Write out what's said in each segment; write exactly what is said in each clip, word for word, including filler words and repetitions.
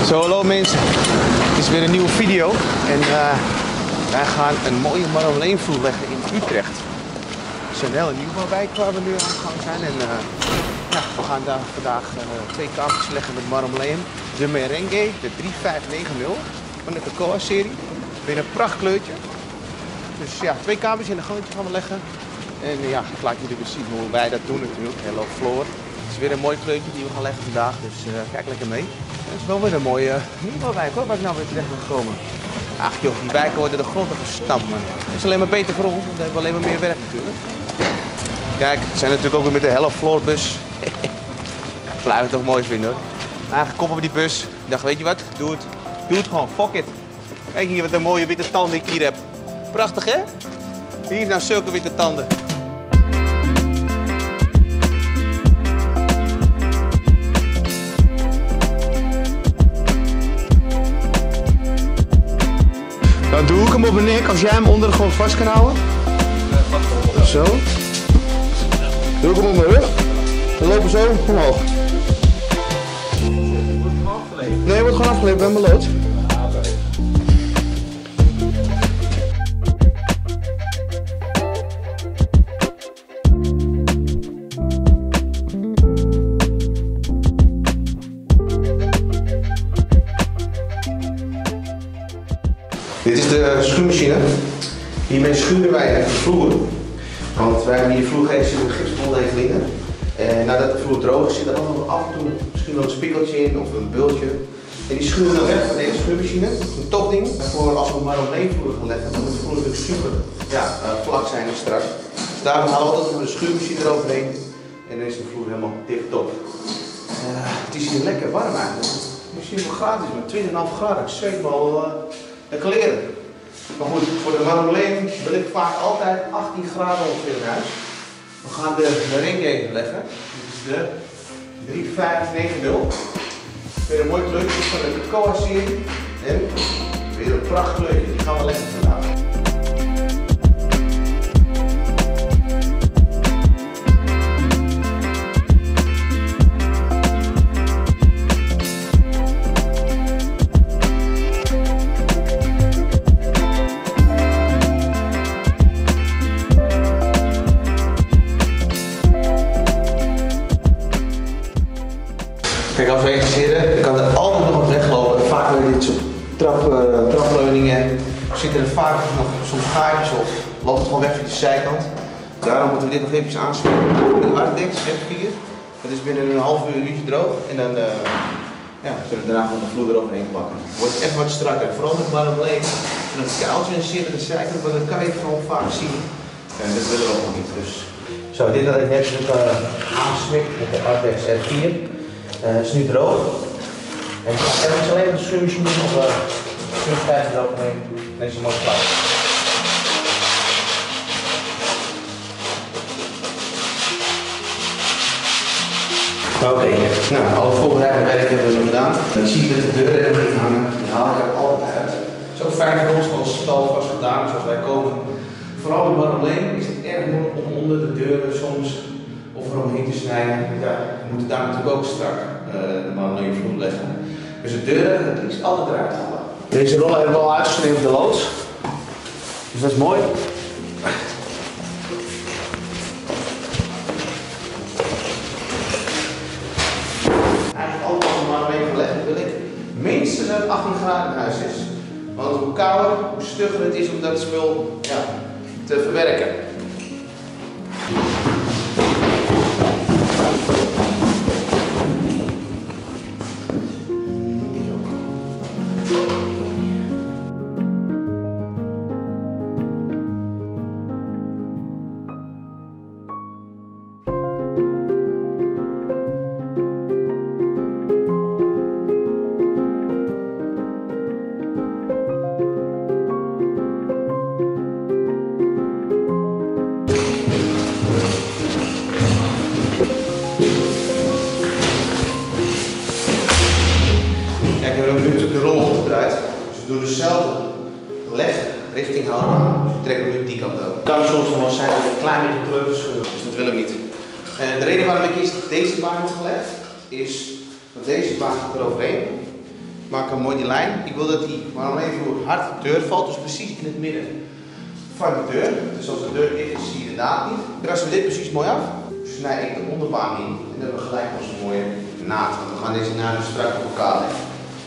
Zo, hallo mensen. Het is weer een nieuwe video. En uh, wij gaan een mooie marmeleenvloer leggen in Utrecht. Het is een hele nieuwe wijk waar we nu aan het gang zijn. En uh, ja, we gaan daar vandaag uh, twee kamertjes leggen met marmeleen. De Merengue, de drie vijf negen nul van de Cocoa-serie. Weer een prachtkleurtje. Dus ja, twee kamertjes in een gangetje gaan we leggen. En uh, ja, ik laat jullie weer zien hoe wij dat doen natuurlijk. Hello Floor. Het is weer een mooi kleurtje die we gaan leggen vandaag. Dus uh, kijk lekker mee. Het is wel weer een mooie nieuwe wijk hoor, waar ik nou weer terecht ben gekomen. Ach joh, die wijken worden de grond gestampt man. Het is alleen maar beter voor ons, want we hebben alleen maar meer werk natuurlijk. Kijk, we zijn natuurlijk ook weer met de Hello Floor bus. Blijf het toch mooi vinden hoor. Eigenlijk koppen we die bus. Ik dacht, weet je wat? Doe het. Doe het gewoon, fuck it. Kijk hier wat een mooie witte tanden ik hier heb. Prachtig hè? Hier nou zulke witte tanden. Dan doe ik hem op mijn nek als jij hem onder gewoon vast kan houden. Zo. Doe ik hem op mijn rug. Dan lopen we zo omhoog. Nee, hij wordt gewoon afgeleid bij mijn lood. Dit is de schuurmachine. Hiermee schuren wij de vloer. Want wij hebben hier vloergeest in de gipsboldegelingen. En nadat de vloer droog is, zit er altijd nog af en toe misschien nog een spiegeltje in of een bultje. En die schuren we weg met deze schuurmachine. Een topding. Voor als we marmeleenvloer gaan leggen, dan moet de vloer natuurlijk super ja, uh, vlak zijn en strak. Dus daarom halen we altijd nog een schuurmachine eroverheen. En dan is de vloer helemaal tip-top. Uh, het is hier lekker warm eigenlijk. Misschien wel gratis, maar twintig komma vijf graden. Ik zweet me al uh, de kleren. Maar goed, voor de marmeleen wil ik vaak altijd achttien graden ongeveer in huis. We gaan de Merengue leggen. Dit is de drie vijf negen nul. Weer een mooi kleurtje van de Cocoa-serie. En weer een prachtkleurtje. Die gaan we leggen vandaag. Kijk, als we interesseren, dan kan er altijd nog wat weglopen. Vaak bij dit soort trap, uh, trapleuningen zitten er vaak nog soms gaatjes of loopt het gewoon weg via de zijkant. Daarom moeten we dit nog even aanspreken met een Artex F vier. Dat is binnen een half uur, een uurtje droog en dan uh, ja, kunnen we daarna gewoon de vloer eroverheen plakken. Het wordt echt wat strakker, vooral met marmeleen. En een kuiltje in zit aan de zijkant, maar dat kan je gewoon vaak zien. En dat willen we ook nog niet. Dus. Zo, dit had ik net uh, aangesmikt met de Artex F vier. Het uh, is nu droog. En ik ga even alleen met de schuurmachine doen of uh, schuurstijf eroverheen. Deze mooie plaat. Oké, okay. Nou, alle voorbereidende werk hebben we nog gedaan. Dan zie je dat de deuren er niet hangen. Die haal ik er altijd uit. Het is ook fijn voor ons als stalvast gedaan zoals wij komen. Vooral met marmeleen is het erg moeilijk om onder de deuren soms of eromheen te snijden. Ja, we moeten daar natuurlijk ook strak uh, de marmeleenvloer leggen. Dus de deuren, het is altijd eruit halen. Deze rollen hebben we al uitgesneden op de loods. Dus dat is mooi. Eigenlijk alles wat we marmeleen verleggen wil ik minstens dat achttien graden in huis is. Want hoe kouder, hoe stugger het is om dat spul ja, te verwerken. De rol opgedraaid. Dus we doen dezelfde leg richting houden. Dus we trekken nu die kant op. Het kan soms nog wel zijn dat we een klein beetje kleur verscheuren, dus dat willen we niet. En de reden waarom ik eerst deze baan heb gelegd is dat deze baan gaat eroverheen. Maar maak hem mooi die lijn. Ik wil dat die marmeleinevloer hard de deur valt, dus precies in het midden van de deur. Dus als de deur dicht is, zie je de naad niet. Krassen we dit precies mooi af. Snij ik de onderbaan in en dan hebben we gelijk onze mooie naad. Want we gaan deze naad dus strak op elkaar leggen.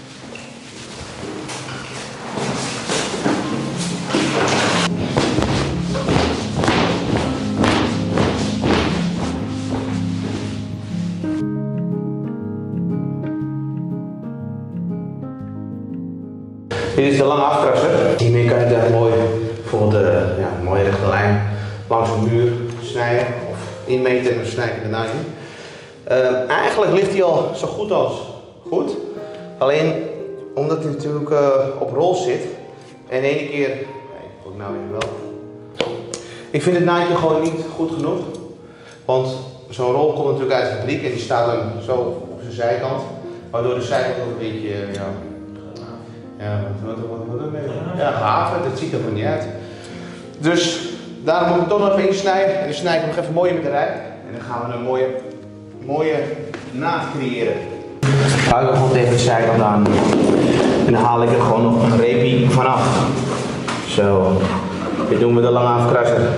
Dit is de lange afkrasser. Hiermee kan je het mooi, bijvoorbeeld uh, ja, een mooie rechte lijn langs een muur snijden of inmeten en dan snij ik ernaar in. Uh, eigenlijk ligt hij al zo goed als goed. Alleen omdat hij natuurlijk uh, op rol zit en ene keer, nee, ook nou weer wel. Ik vind het naadje gewoon niet goed genoeg. Want zo'n rol komt natuurlijk uit de fabriek en die staat dan zo op zijn zijkant. Waardoor de zijkant ook een beetje, uh, ja. Ja, wat, wat, wat, wat, ja, gehavend, dat ziet er gewoon niet uit. Dus daarom moet ik toch nog even insnijden en dan snij ik hem nog even mooi met de rij. En dan gaan we een mooie, mooie naad creëren. Dan hou ik er gewoon tegen de zijkant aan en dan haal ik er gewoon nog een reepie vanaf. Zo, dit doen we de lange afkrasser. En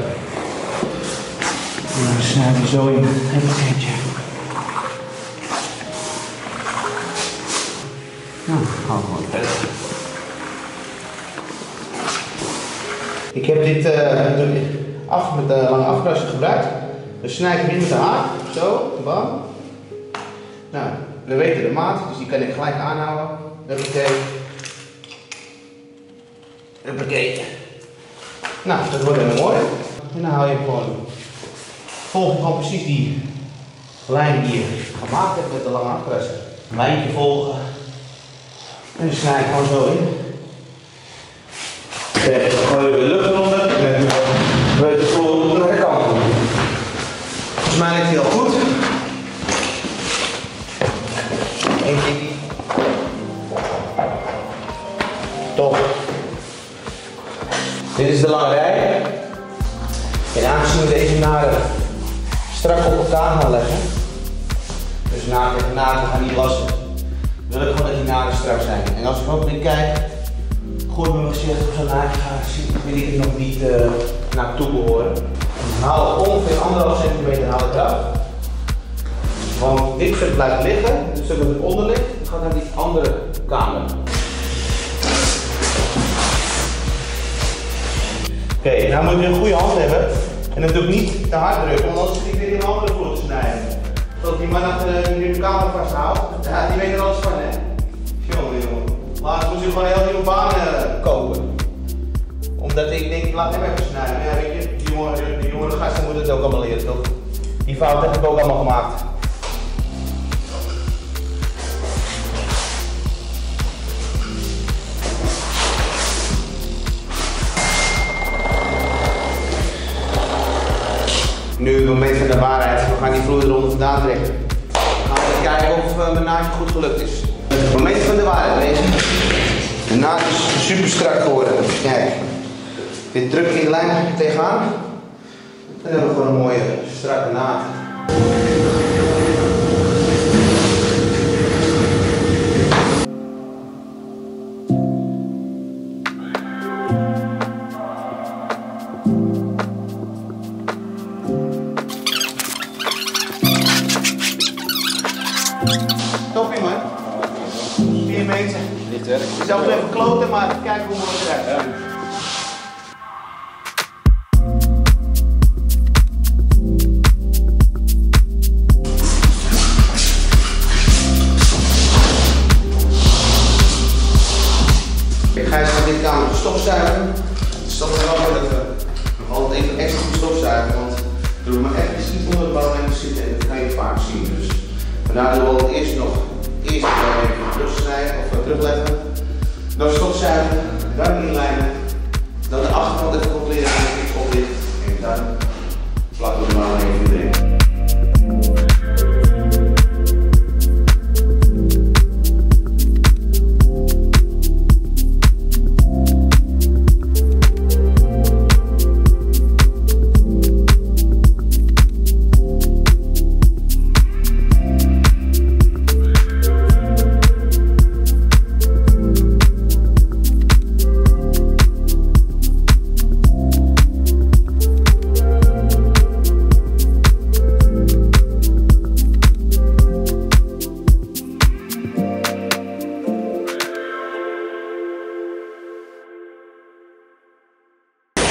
dan snijden we zo in het paketje. Nou, gaan we gewoon verder. Ik heb dit uh, af met de lange afkrasser gebruikt. Dus snij ik hem in met de haak. Zo, bam. Nou, we weten de maat, dus die kan ik gelijk aanhouden. Huppakee. Huppakee. Nou, dat wordt helemaal mooi. En dan hou je gewoon, volg je gewoon precies die lijn die je gemaakt hebt met de lange afkrasser. Een lijntje volgen. En dan snij ik gewoon zo in. Dan gooi je de lucht eronder en dan wil je de vloer naar de kant doen. Volgens mij ligt hij al goed. Eén tikkie. Top. Dit is de lange rij. En aangezien we deze naden strak op elkaar gaan leggen, dus naad tegen naad, we gaan niet lassen, wil ik gewoon dat die naden strak zijn. En als ik ook weer kijk, goed met mijn gezicht op zo'n naadje ga, wil ik het nog niet uh, naartoe behoren. Dan haal ik ongeveer anderhalf centimeter haal ik eraf. Want dit stuk blijft liggen, het stuk dat eronder ligt, gaat naar die andere kamer. Oké, okay, nou moet je een goede hand hebben. En natuurlijk niet te hard drukken, want anders zit ik weer in een andere vloer te snijden. Zodat die man achter nu de kamer vasthoudt, ja, die weet er alles van, hè? Jongen, jongen. Laatst moest ik gewoon een heel nieuwe baan uh, kopen. Omdat ik denk, ik laat hem even snijden. Maar ja, weet je, die jongere, die jongere gasten moeten het ook allemaal leren, toch? Die fout heb ik ook allemaal gemaakt. Nu het moment van de waarheid, we gaan die vloer eronder vandaan trekken. We gaan even kijken of uh, mijn naadje goed gelukt is. Het moment van de waarheid, deze. De naad is super strak geworden. Kijk, dit druk ik in de lijn tegenaan. Dan hebben we gewoon een mooie strakke naad. Toppie man. vier meter. Niet werk. Je zou even kloten, maar kijken hoe mooi het eruit ziet. Ja. Ik ga eens van dit kamer stofzuigen. Het is toch wel dat we nog altijd even extra goed stofzuigen, want er doe maar echt niet onder de bouwlijn zitten en dat kan je vaak zien. Dus vandaar doen we het eerst nog eerst even terugsnijden of terugleggen, dan stofzuigen, dan inlijnen, dan de achterkant even controleren en er iets op ligt en dan plakken we er maar even in.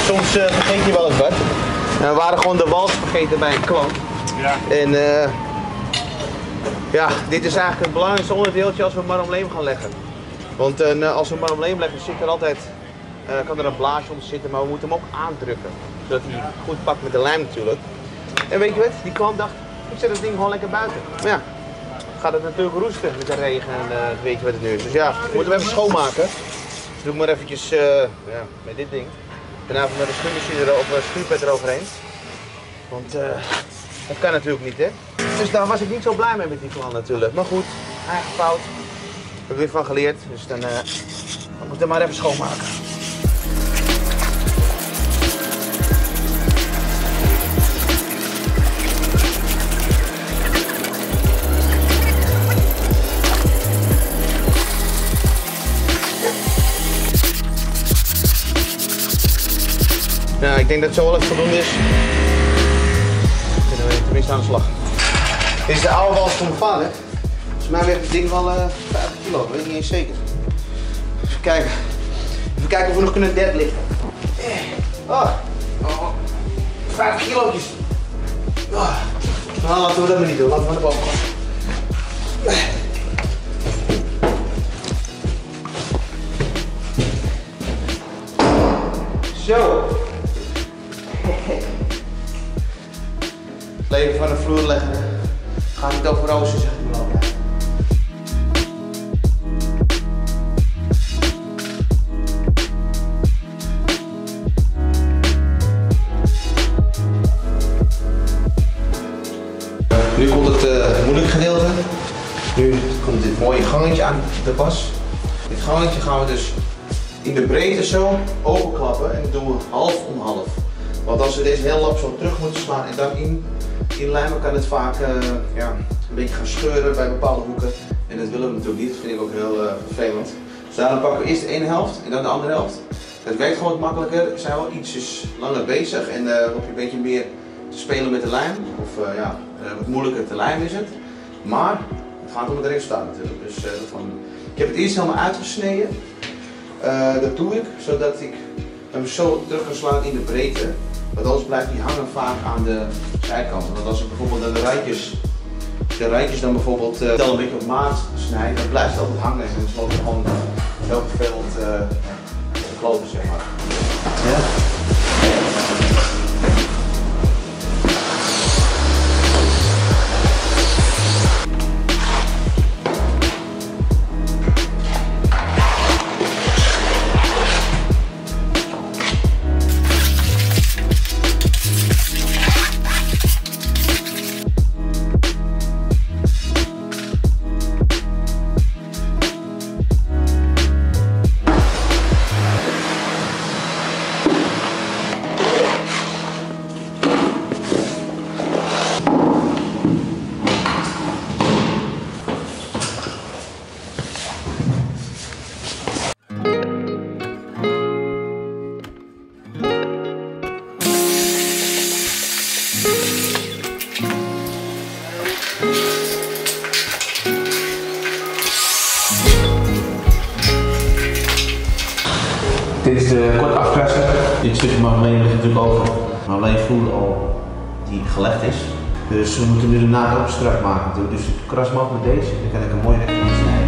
soms uh, vergeet je wel eens wat. En we waren gewoon de wals vergeten bij een klant. Ja. En uh, ja, dit is eigenlijk het belangrijkste onderdeeltje als we marmeleem gaan leggen. Want uh, als we marmeleem leggen zit er altijd, uh, kan er een blaasje om zitten, maar we moeten hem ook aandrukken. Zodat hij goed pakt met de lijm natuurlijk. En weet je wat, die klant dacht, ik zet het ding gewoon lekker buiten. Maar ja, gaat het natuurlijk roesten met de regen en uh, weet je wat het nu is. Dus ja, we moeten hem even schoonmaken. Dus doe ik maar eventjes uh, ja, met dit ding. Daarna even met een schuurmachine of een schuurpet eroverheen. Want uh, dat kan natuurlijk niet, hè. Dus daar was ik niet zo blij mee met die klant natuurlijk. Maar goed, eigen fout. Ik heb er weer van geleerd, dus dan, uh, dan moet ik hem maar even schoonmaken. Nou, ik denk dat het zo wel even voldoende is. Kunnen we tenminste aan de slag. Dit is de oude wals van mijn vader. Volgens mij weegt het ding wel uh, vijftig kilo, dat weet ik niet eens zeker. Even kijken. Even kijken of we nog kunnen deadliften. Oh. Oh. vijftig kilootjes. Oh. Nou, laten we dat maar niet doen, laten we naar boven gaan. Zo. Leven van de vloer leggen. Ga niet over roosters, zeg ik wel. Nu komt het uh, moeilijke gedeelte. Nu komt dit mooie gangetje aan de pas. Dit gangetje gaan we dus in de breedte zo openklappen en dat doen we half om half. Want als we deze heel lap zo terug moeten slaan en dan in, inlijmen, kan het vaak uh, ja, een beetje gaan scheuren bij bepaalde hoeken. En dat willen we natuurlijk niet, dat vind ik ook heel uh, vervelend. Dus daarom pakken we eerst de ene helft en dan de andere helft. Het werkt gewoon wat makkelijker, we zijn wel ietsjes langer bezig en uh, hoop je een beetje meer te spelen met de lijm. Of uh, ja, uh, wat moeilijker te lijmen is het. Maar het gaat om het resultaat natuurlijk. Dus, uh, dat van... Ik heb het eerst helemaal uitgesneden. Uh, dat doe ik zodat ik hem zo terug kan slaan in de breedte. Want anders blijft die hangen vaak aan de zijkanten. Want als ik bijvoorbeeld de rijtjes, de rijtjes dan bijvoorbeeld uh, een beetje op maat snijd, dan blijft het altijd hangen. En dan is het gewoon heel vervelend uh, te kloten, zeg maar. Ja. Dit is de kort afkrassen. Dit stukje marmeleem ligt natuurlijk over marmeleenvloer al die gelegd is. Dus we moeten nu de naad ook strak maken. Dus ik kras hem af met deze, dan kan ik een mooi recht snijden.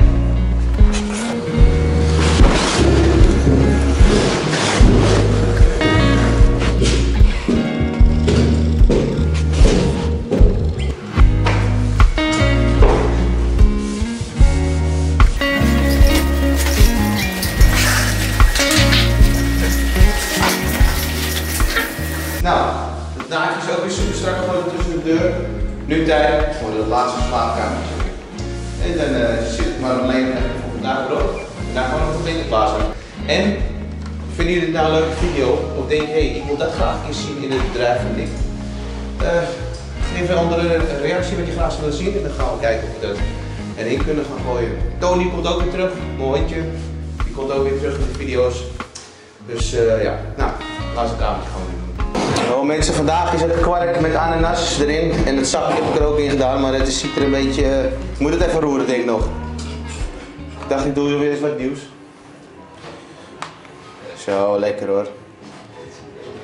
Nou, het naadje is ook weer super strak geworden tussen de deur. Nu tijd voor de laatste slaapkamertje. En dan uh, zit het maar alleen voor vandaag brood. En daar gewoon nog een klaar zijn. En vinden jullie dit nou een leuke video? Of denk je, hey, ik wil dat graag eens zien in het bedrijf van Nick? Uh, geef een andere reactie wat je graag zou willen zien en dan gaan we kijken of we dat erin kunnen gaan gooien. Tony komt ook weer terug, mijn hondje. Die komt ook weer terug met de video's. Dus uh, ja, nou, laatste kamertje gaan we doen. Nou mensen, vandaag is het kwark met ananas erin en het zakje heb ik er ook in gedaan, maar het ziet er een beetje... Uh, ik moet het even roeren denk ik nog. Ik dacht ik doe weer eens wat nieuws. Zo, lekker hoor.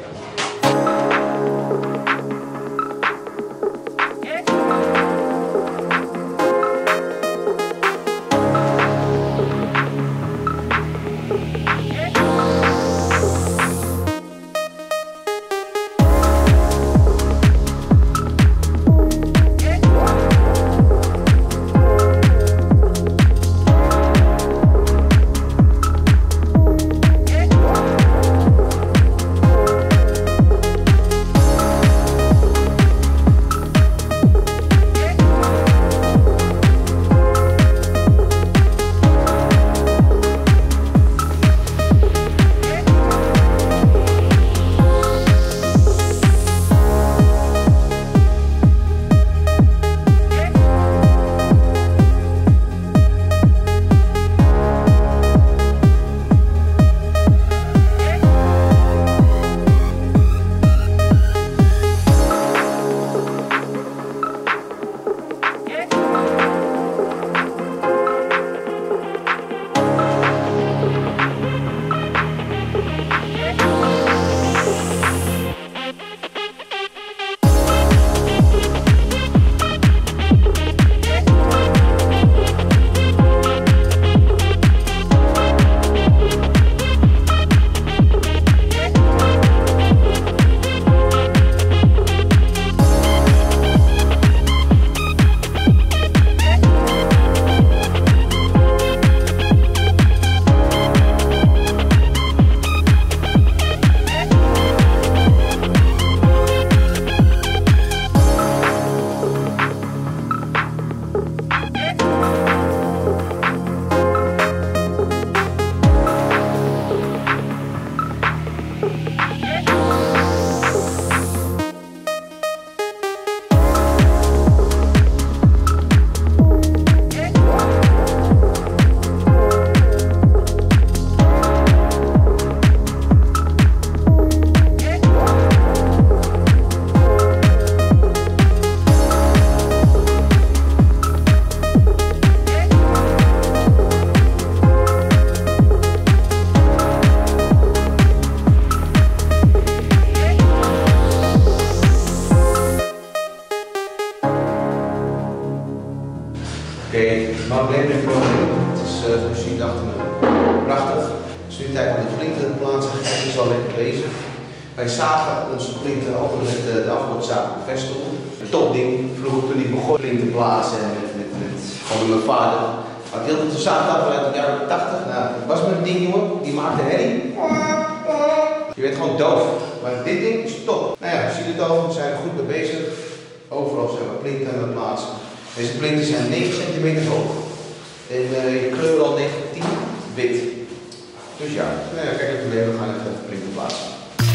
Dus nu tijd om de plinten te plaatsen. Het is al lekker bezig. Wij zagen onze plinten altijd met de, de afkortzaag op Vestel. Een topding. Vroeger toen ik begon plinten te plaatsen met, met, met gewoon mijn vader. Had heel veel zaagtafel uit de jaren tachtig. Nou, dat was met een ding, jongen. Die maakte herrie. Je werd gewoon doof. Maar dit ding is top. Nou ja, je ziet het al. We zijn er goed mee bezig. Overal zijn we plinten aan het plaatsen. Deze plinten zijn negen centimeter hoog. En uh, je kleur al negen tien wit. Dus ja, nou ja, kijk het probleem. We gaan even de plinten plaatsen.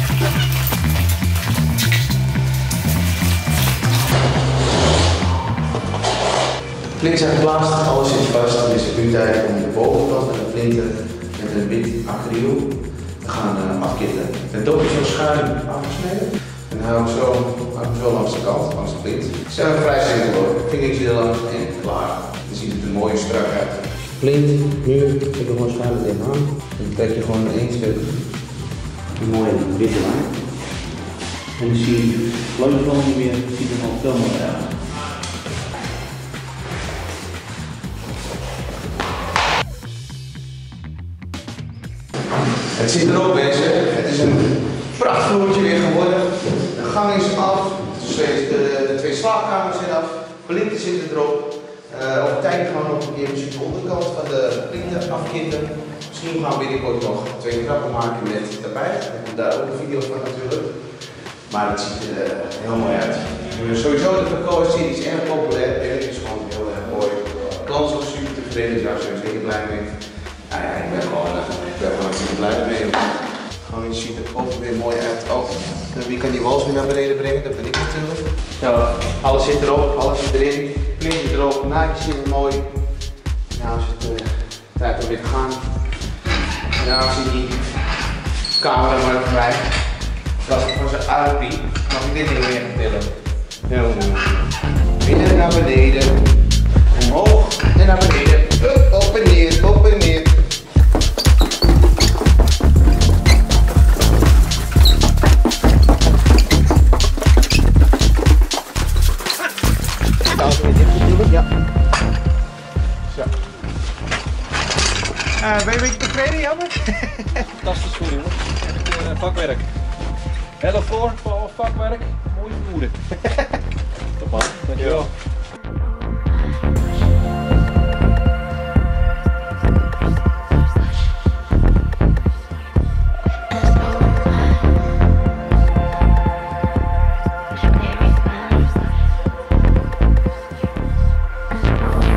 Plinten zijn geplaatst, alles zit vast. Dan is het nu tijd om de bovenkant van de plinten met een wit acryl te gaan uh, afkitten. Het dopje zo schuin afgesneden. En hou ik zo, hou ik zo langs de kant, langs de plint. Het is uh, vrij simpel hoor. Vingertje er langs en klaar. Dan ziet het er mooi strak uit. Plint, nu ik er gewoon schuin tegenaan. Dan trek je gewoon één stuk een mooie witte lijn. En dan zie je het gewoon niet meer, het ziet er gewoon veel mooier uit. Het zit erop mensen, het is een prachtvloertje weer geworden. De gang is af, de, de, de twee slaapkamers zijn af, plinten zitten erop. Uh, over tijd gaan we nog een keer misschien de onderkant van de plinten afkitten. Misschien gaan we binnenkort nog twee trappen maken met tapijt. Ik heb daar ook een video van natuurlijk. Maar het ziet er uh, heel mooi uit. Uh, sowieso de verkoopserie is erg populair en het is gewoon heel erg mooi. De klant is ook super tevreden, dus daar zijn we zeker blij mee. Nou ja, ik ben gewoon, uh, ik ben gewoon super blij mee. Gewoon, je ziet er ook weer mooi uit. Oh, wie kan die wals weer naar beneden brengen? Dat ben ik natuurlijk. Ja, alles zit erop, alles zit erin. Plintje erop, naadjes zitten mooi. Nou is het uh, tijd om weer te gaan. En nou zie je die camera maar even bij. Dat is van zijn uitpie. Mag ik dit ding weer tillen? Binnen naar beneden. Omhoog en naar beneden. Up, op en neer, op en neer. Ja. Zo. Uh, ben je een beetje tevreden, Jammer? Fantastisch goed jongen. Heb ik uh, vakwerk. Hello floor, vakwerk, mooie vermoeden. Top man, dankjewel.